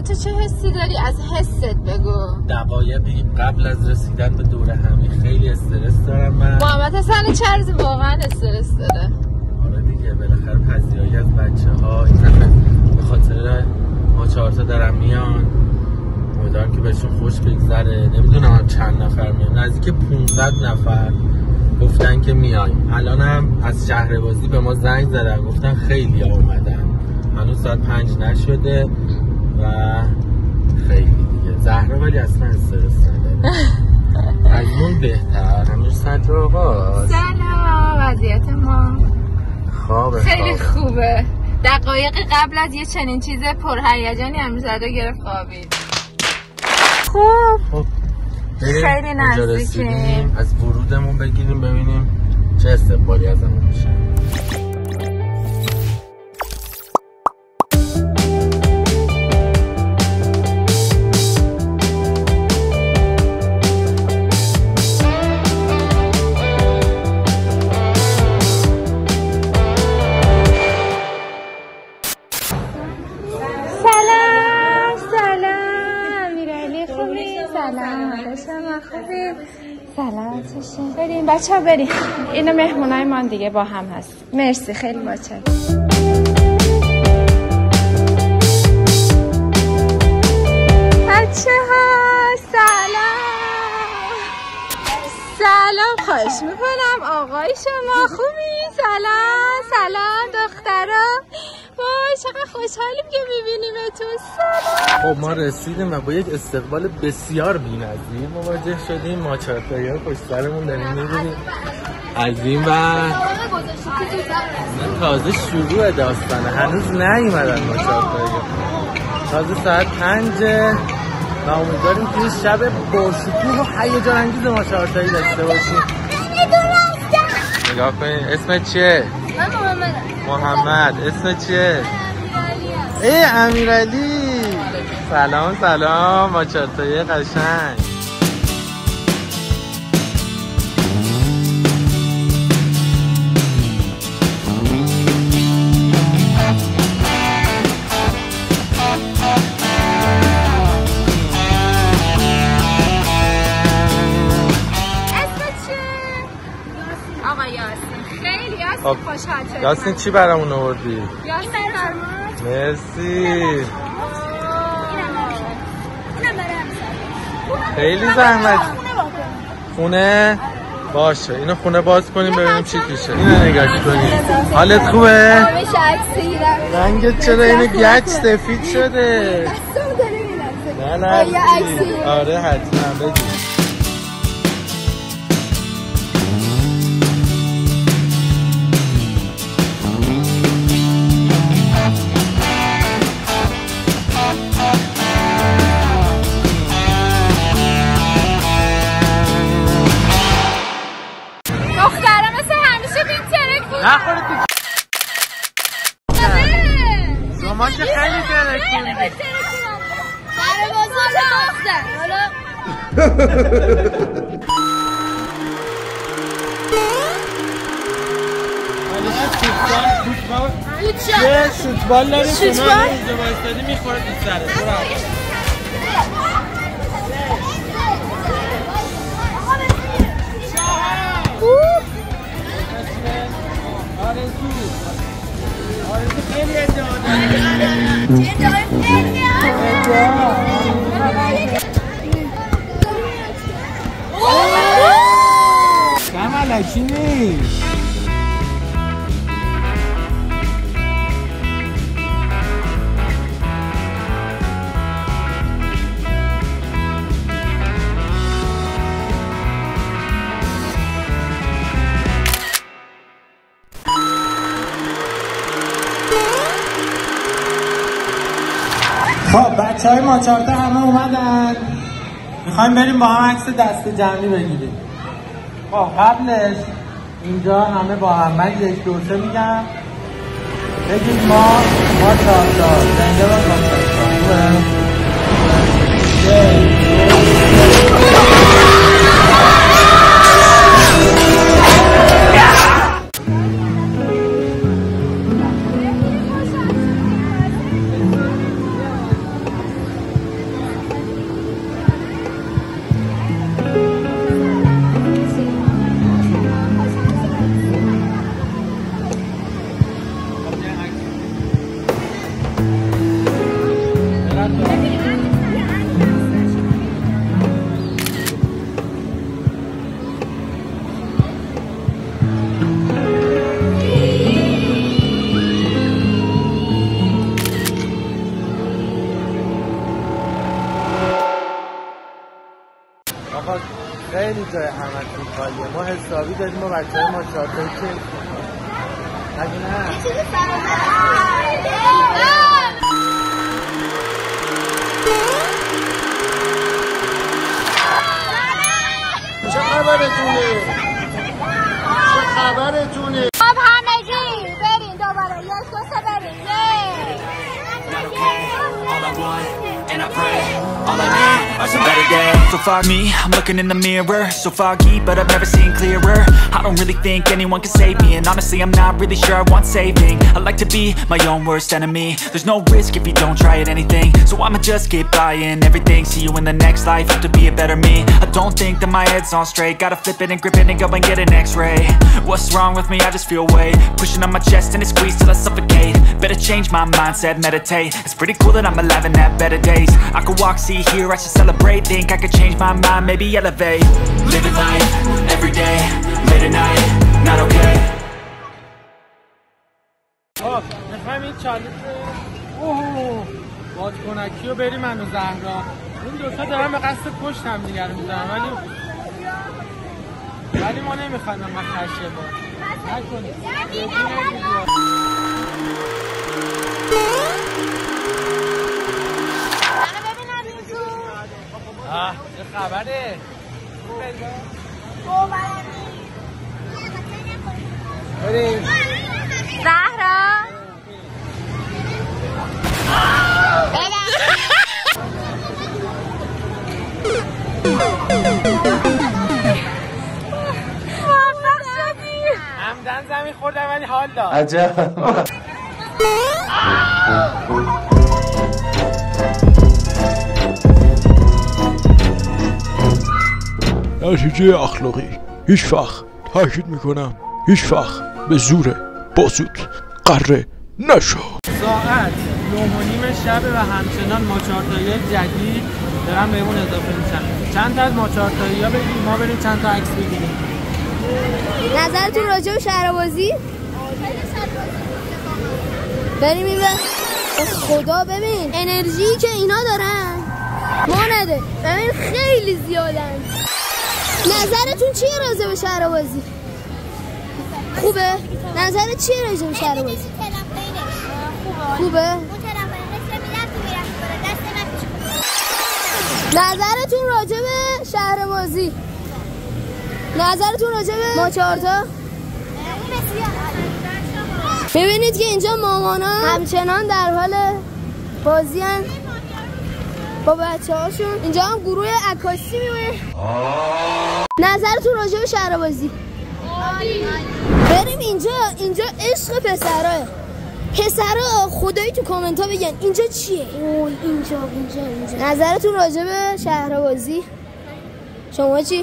تو چه حسی داری؟ از حست بگو. دقایقی قبل از رسیدن به دوره همی خیلی استرس دارم من. محمد حسن چرز واقعا استرس داره. آره دیگه بالاخره پذیرایی از بچه‌ها این به خاطر ما 4 تا دارم میان. امیدوارم که بهشون خوش بگذره. نمیدونم چند نفر میان، نزدیک 500 نفر گفتن که میایم. الانم از شهربازی به ما زنگ زدن گفتن خیلی اومدن. هنوز ساعت 5 نشده و خیلی دیگه زهرا ولی اصلا استرس نداره. از اون بهتر. هنوز ساعت آقاست. سلام، وضعیت ما خوابه خیلی خوبه. دقایق قبل از یه چنین چیز پرهیجانی امروز زده گرفت خوابید. خب خیلی نزدیکیم. از ورودمون بگیریم ببینیم چه استقبالی ازمون میشه. سلامتشون. بریم بچه ها بریم. اینو مهمونای من دیگه با هم هست. مرسی خیلی متشکرم. بچه ها سلام خواهش میکنم. آقای شما خوبی؟ سلام دخترا. وای چقدر خوشحالیم که میبینیمتون. سلام. خب ما رسیدیم و با یک استقبال بسیار بی‌نظیر مواجه شدیم. ما چارتایی‌ها پشت سرمون داریم می‌بینیم. از این بعد تازه شروع داستانه، هنوز نیومدن ما چارتایی‌ها. تازه ساعت 5 و امیدواریم که این شب پرشکوه و هیجان انگیز ما چارتایی داشته باشیم. نگاه کنید. اسمت چیه؟ من محمد. اسمت چیه؟ امیرعلی. سلام ما چارتایی قشنگ. یاسین چی برامون آوردی؟ یاسین مرسی. خیلی زحمت. خونه باشه. اینو خونه باز کنیم ببینیم چی توشه. اینو نگاه کنیم. حالت خوبه؟ رنگت چرا اینو گچ سفید شده؟ نه آره حتما بگیر. نخورید شما که خیلی ترکوندی. سربازا چه باختن حالا فوتبال داری شما اینجا بایستادی میخوره تو سره. آرزو خیلی ادعا داره. کم علکی نیست. خب بچه های ماچارته همه اومدن. میخوایم بریم با هم عکس دست جمعی بگیریم. خب قبلش اینجا همه با هم من 1 2 3 میگم بگید ما ماچارته زنده با ماچارته. جای همتون خالیه. ما حسابی داریم با بچه‌های ماچارتایی که نگه نه چه خبرتونه؟ چه خبرتونه؟ خب همگی برین دوباره یک دو سه برین And I pray, all I need are some better days. So far me, I'm looking in the mirror, so foggy, but I've never seen clearer. I don't really think anyone can save me, and honestly I'm not really sure I want saving. I like to be my own worst enemy. There's no risk if you don't try at anything, so I'ma just keep buying everything. See you in the next life, have to be a better me. I don't think that my head's on straight, gotta flip it and grip it and go and get an x-ray. What's wrong with me? I just feel weight pushing on my chest and it squeezes till I suffocate. Better change my mindset, meditate. It's pretty cool that I'm alive and have better days. I could walk, see, hear, I should celebrate. Think I could change my mind, maybe elevate. Living life, every day, late at night, not okay. خب میخوایم این چالش بادکنکی رو بریم من و زهرا. این دوتا دارن به قصد پشت هم دیگر رو میزنن ولی ما نمیخوایم من خرشه با نکنیم. چه خبره؟ بریم زهرا موفق شدی. همدن زمین خوردم ولی حال داد. عجب. نتیجه اخلاقی هیچ وقت تاکید میکنم هیچ وقت به زور بازود قره نشو. ساعت 9:30 شب و همچنان ماچارتایی جدید دارن بهمون اضافه میشن. چند تا از ماچارتایی ها بگیم ما بریم چند تا عکس بگیریم. نظرتون راجع به شهربازی؟ بریم این خدا ببین انرژی که اینا دارن ما نده. ببین خیلی زیادن. نظرتون چیه راجع به شهربازی؟ خوبه؟ نظرت چیه راجع به شهربازی؟ خوبه؟ نظرتون راجع به شهربازی؟ نظرتون راجع به ماچارتا؟ ببینید که اینجا مامانا همچنان در حال بازی هن با بچه هاشون. اینجا هم گروه عکاسی میمونه. نظرتون راجع به شهربازی؟ بریم اینجا عشق پسراه. پسرا خدایی تو کامنت ها بگن اینجا چیه؟ اینجا. نظرتون راجع به شهربازی؟ شما چی؟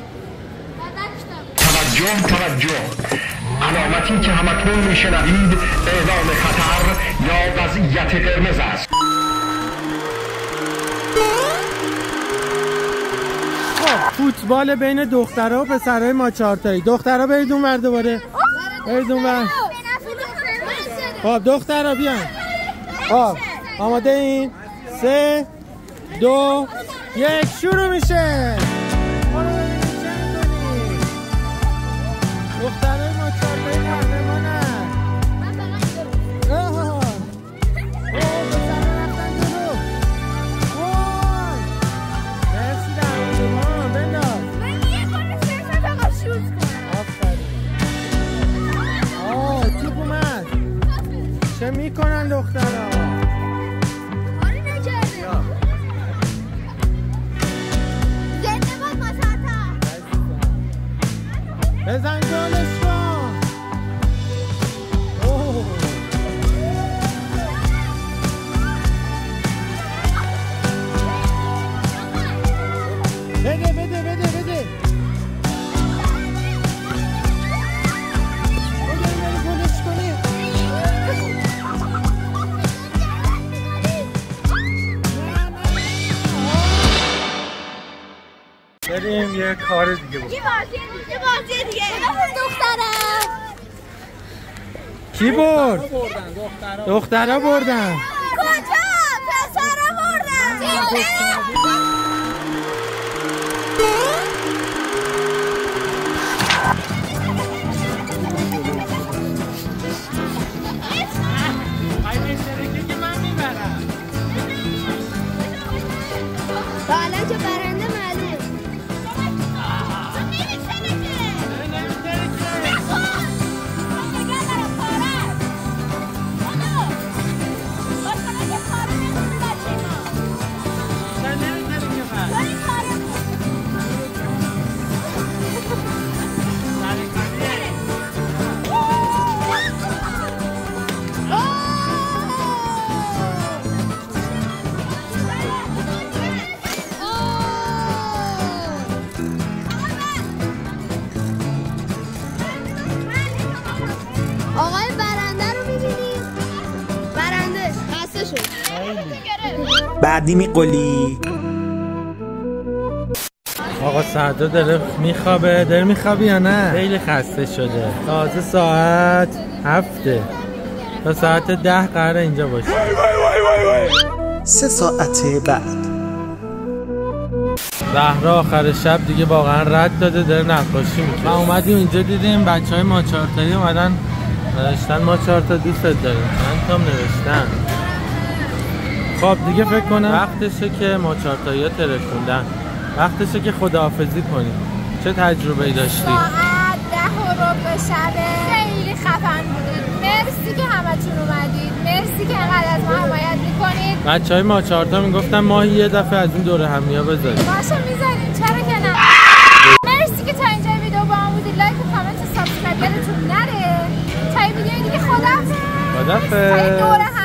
توجه علامتی که همتون میشنوید اعلام خطر یا وضعیت قرمز است. فوتبال بین دخترها و پسرهای ماچارتایی. دخترها برید اونور دوباره. برید اونور. خب دخترها بیان. خب آماده این؟ 3 2 1 شروع میشه. دخترهای ماچارتایی قهرمانن. چه میکنن دخترها؟ کاری نکرده. زنده باد ماچارتا. بزن گلش کن. بده. بریم یه کار دیگه بکنیم. یه بازی دیگه. دخترم. کی برد؟ دخترها بردن. کجا؟ پسرا بردن. بعدی قلی. آقا سعدا داره میخوابه یا نه؟ خیلی خسته شده. تازه ساعت 7 تا ساعت 10 قراره اینجا باشه. 3 ساعت بعد زهرا آخر شب دیگه واقعا رد داده، داره نقاشی میکنه. ما اومدیم اینجا دیدیم بچهای ماچارتایی اومدن نوشتن ما 4 تا دوست داریم. چند تا نوشتن. خب دیگه فکر کنم وقتشه که ماچارتایی ها ترکوندن، وقتشه که خداحافظی کنیم. چه تجربه‌ای داشتی؟ ساعت 10:15 شبه. خیلی خفن بودید. مرسی که همتون اومدید. مرسی که انقدر از ما حمایت میکنید. بچهای ماچارتا میگفتن ماهی یه دفعه از این دوره همیا بذاریم. باشه میذاریم، چرا که نه. مرسی که تا اینجا ویدیو با هم بودید. لایک و کامنت و سابسکرایب یادتون نره. تا این ویدیو دیگه خداحافظ. خداحافظ.